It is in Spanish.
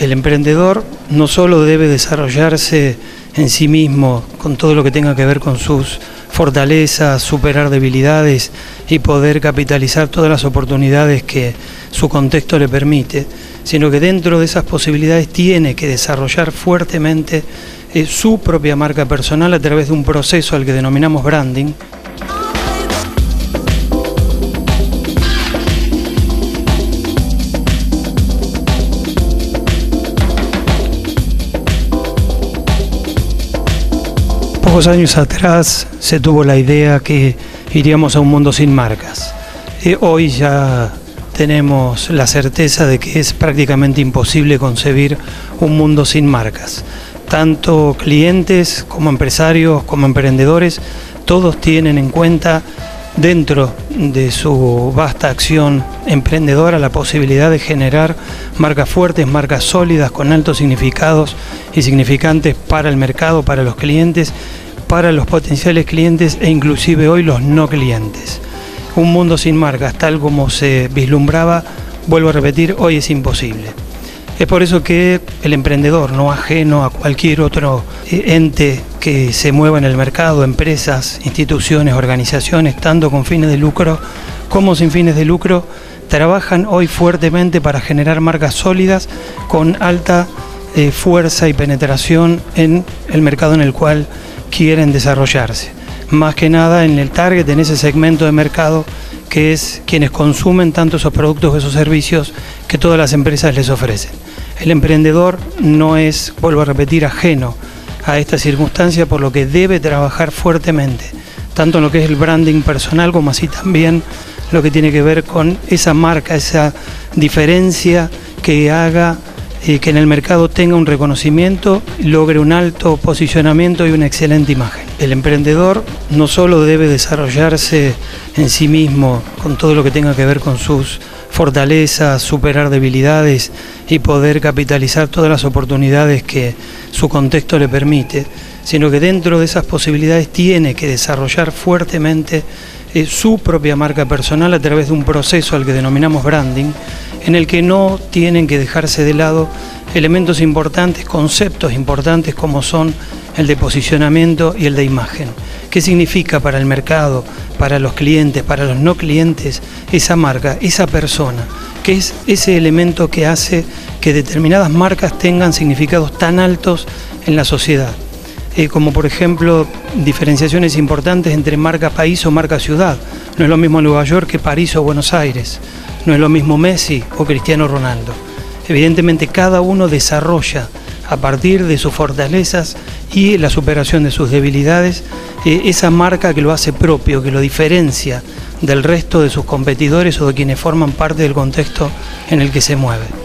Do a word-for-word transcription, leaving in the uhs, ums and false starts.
El emprendedor no solo debe desarrollarse en sí mismo con todo lo que tenga que ver con sus fortalezas, superar debilidades y poder capitalizar todas las oportunidades que su contexto le permite, sino que dentro de esas posibilidades tiene que desarrollar fuertemente eh, su propia marca personal a través de un proceso al que denominamos branding. Pocos años atrás se tuvo la idea que iríamos a un mundo sin marcas. Eh, hoy ya tenemos la certeza de que es prácticamente imposible concebir un mundo sin marcas. Tanto clientes como empresarios, como emprendedores, todos tienen en cuenta dentro de su vasta acción emprendedora la posibilidad de generar marcas fuertes, marcas sólidas, con altos significados y significantes para el mercado, para los clientes, para los potenciales clientes e inclusive hoy los no clientes. Un mundo sin marcas, tal como se vislumbraba, vuelvo a repetir, hoy es imposible. Es por eso que el emprendedor, no ajeno a cualquier otro ente que se mueva en el mercado, empresas, instituciones, organizaciones, tanto con fines de lucro como sin fines de lucro, trabajan hoy fuertemente para generar marcas sólidas con alta eh, fuerza y penetración en el mercado en el cual quieren desarrollarse. Más que nada en el target, en ese segmento de mercado que es quienes consumen tanto esos productos o esos servicios que todas las empresas les ofrecen. El emprendedor no es, vuelvo a repetir, ajeno a esta circunstancia, por lo que debe trabajar fuertemente, tanto en lo que es el branding personal como así también lo que tiene que ver con esa marca, esa diferencia que haga eh, que en el mercado tenga un reconocimiento, logre un alto posicionamiento y una excelente imagen. El emprendedor no solo debe desarrollarse en sí mismo con todo lo que tenga que ver con sus fortalezas, superar debilidades y poder capitalizar todas las oportunidades que su contexto le permite, sino que dentro de esas posibilidades tiene que desarrollar fuertemente eh, su propia marca personal a través de un proceso al que denominamos branding, en el que no tienen que dejarse de lado elementos importantes, conceptos importantes como son el de posicionamiento y el de imagen. ¿Qué significa para el mercado, para los clientes, para los no clientes, esa marca, esa persona? ¿Qué es ese elemento que hace que determinadas marcas tengan significados tan altos en la sociedad? Eh, como por ejemplo, diferenciaciones importantes entre marca país o marca ciudad. No es lo mismo Nueva York que París o Buenos Aires. No es lo mismo Messi o Cristiano Ronaldo. Evidentemente cada uno desarrolla a partir de sus fortalezas y la superación de sus debilidades eh, esa marca que lo hace propio, que lo diferencia del resto de sus competidores o de quienes forman parte del contexto en el que se mueve.